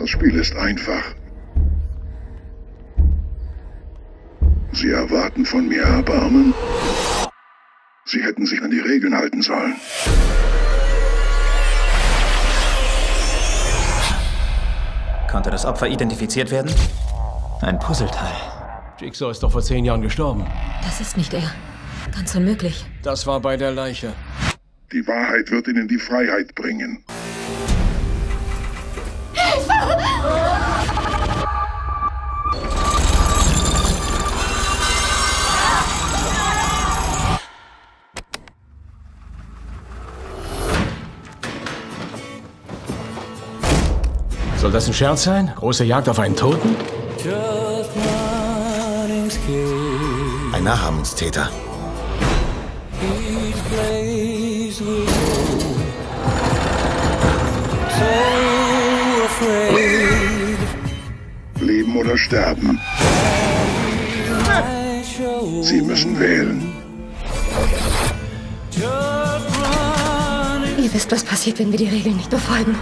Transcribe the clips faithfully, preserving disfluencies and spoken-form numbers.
Das Spiel ist einfach. Sie erwarten von mir Erbarmen? Sie hätten sich an die Regeln halten sollen. Konnte das Opfer identifiziert werden? Ein Puzzleteil. Jigsaw ist doch vor zehn Jahren gestorben. Das ist nicht er. Ganz unmöglich. Das war bei der Leiche. Die Wahrheit wird ihnen die Freiheit bringen. Soll das ein Scherz sein? Große Jagd auf einen Toten? Ein Nachahmungstäter. Leben oder sterben. Sie müssen wählen. Ihr wisst, was passiert, wenn wir die Regeln nicht befolgen.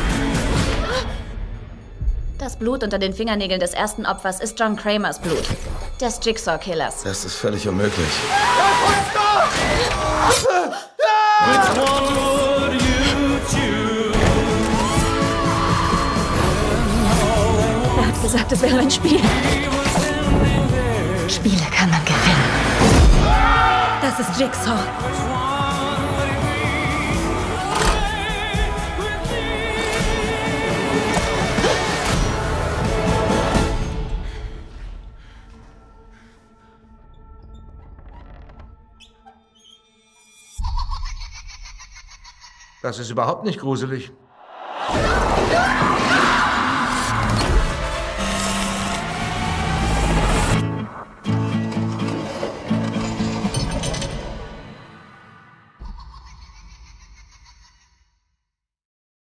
Das Blut unter den Fingernägeln des ersten Opfers ist John Kramers Blut, des Jigsaw-Killers. Das ist völlig unmöglich. Er hat gesagt, es wäre ein Spiel. Spiele kann man gewinnen. Das ist Jigsaw. Das ist überhaupt nicht gruselig.